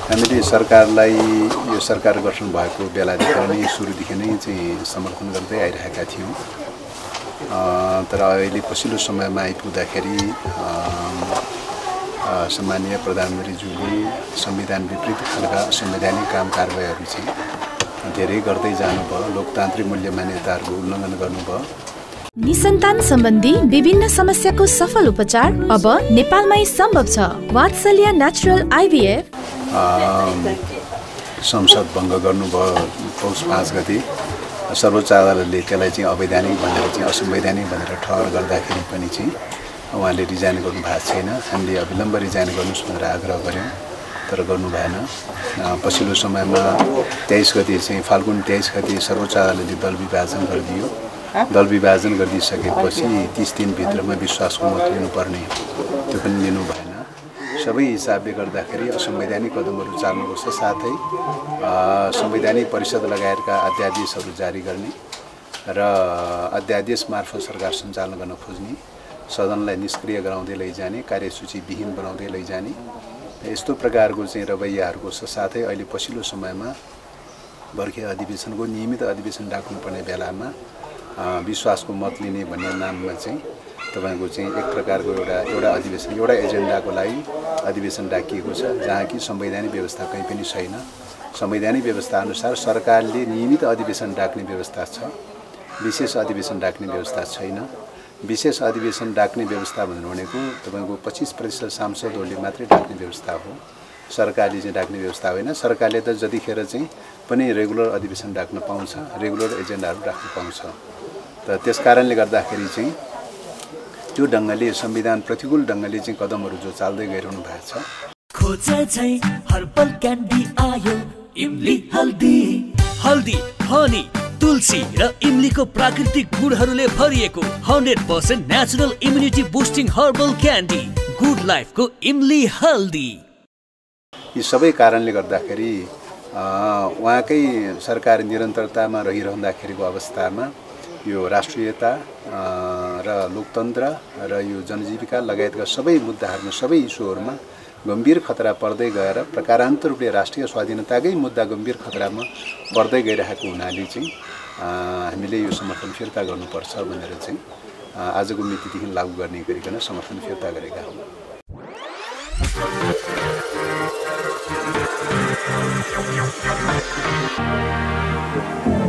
हामीले सरकारलाई यो सरकार गठन भएको बेलादेखि नै सुरुदेखि नै चाहिँ समर्थन गर्दै आइरहेका थियौँ। तर अहिले पछिल्लो समयमा आइपुग्दाखेरि सम्माननीय प्रधानमन्त्रीज्यूले संविधान विपरीत खालका संवैधानिक काम कारबाहीहरू चाहिँ धेरै गर्दै जानुभयो, लोकतान्त्रिक मूल्य मान्यताहरूको उल्लङ्घन गर्नुभयो। निसन्तान सम्बन्धी विभिन्न समस्याको सफल उपचार अब नेपालमै सम्भव छ। वात्सल्य नेचुरल आइभीएफ संसद भङ्ग गर्नुभयो पौष 5 गते। सर्वोच्च अदालतले त्यसलाई चाहिँ अवैधानिक भनेर चाहिँ असंवैधानिक भनेर ठहर गर्दाखेरि पनि चाहिँ उहाँले रिजाइन गर्नु भएको छैन। हामीले अविलम्ब रिजाइन गर्नुहोस् भनेर आग्रह गऱ्यौँ, तर गर्नु भएन। पछिल्लो समयमा 23 गते चाहिँ फाल्गुन 23 गते सर्वोच्च अदालतले दल विभाजन गरिदियो। दल विभाजन गरिदिइसकेपछि 30 दिनभित्रमा विश्वासको मत लिनुपर्ने, त्यो पनि लिनु भएन। सबै हिसाबले गर्दाखेरि असंवैधानिक कदमहरू चाल्नुपर्छ, साथै संवैधानिक परिषद लगायतका अध्यादेशहरू जारी गर्ने र अध्यादेश मार्फत सरकार सञ्चालन गर्न खोज्ने, सदनलाई निष्क्रिय गराउँदै लैजाने, कार्यसूची विहीन बनाउँदै लैजाने, यस्तो प्रकारको चाहिँ रवैयाहरूको साथै अहिले पछिल्लो समयमा बर्खे अधिवेशनको नियमित अधिवेशन डाक्नुपर्ने बेलामा विश्वासको मत लिने भन्ने नाममा चाहिँ तपाईको चाहिँ एक प्रकारको एउटा अधिवेशन, एउटा एजेन्डाको लागि अधिवेशन डाकिएको छ, जहाँ कि संवैधानिक व्यवस्था कहीँ पनि छैन। संवैधानिक व्यवस्था अनुसार सरकारले नियमित अधिवेशन डाक्ने व्यवस्था छ, विशेष अधिवेशन डाक्ने व्यवस्था छैन। विशेष अधिवेशन डाक्ने व्यवस्था भनेको तपाईको 25% सांसदहरूले मात्रै डाक्ने व्यवस्था हो, सरकारले चाहिँ डाक्ने व्यवस्था होइन। सरकारले त जतिखेर चाहिँ पनि रेगुलर अधिवेशन डाक्न पाउँछ, रेगुलर एजेन्डाहरू राख्न पाउँछ। त त्यसकारणले गर्दाखेरि चाहिँ त्यो ढङ्गले संविधान प्रतिकूल ढङ्गले चाहिँ कदमहरू जो चाल्दै गइरहनु भएको छ। खोजे चाहिँ हर्बल क्यान्डी आयो इमली हल्दी। हल्दी, हनी, तुलसी र इमलीको प्राकृतिक गुणहरूले भरिएको 100% natural immunity boosting herbal candy good लाइफको इमली हल्दी। यी सबै कारणले गर्दाखेरि उहाँकै सरकार निरन्तरतामा रहिरहँदाखेरिको अवस्थामा यो राष्ट्रियता र लोकतन्त्र र यो जनजीविका लगायतका सबै मुद्दाहरूमा, सबै इस्युहरूमा गम्भीर खतरा पर्दै गएर प्रकारान्तर रूपले राष्ट्रिय स्वाधीनताकै मुद्दा गम्भीर खतरामा पर्दै गइरहेको हुनाले चाहिँ हामीले यो समर्थन फिर्ता गर्नुपर्छ भनेर चाहिँ आजको मितिदेखि लागू गर्ने गरिकन समर्थन फिर्ता गरेका हौँ।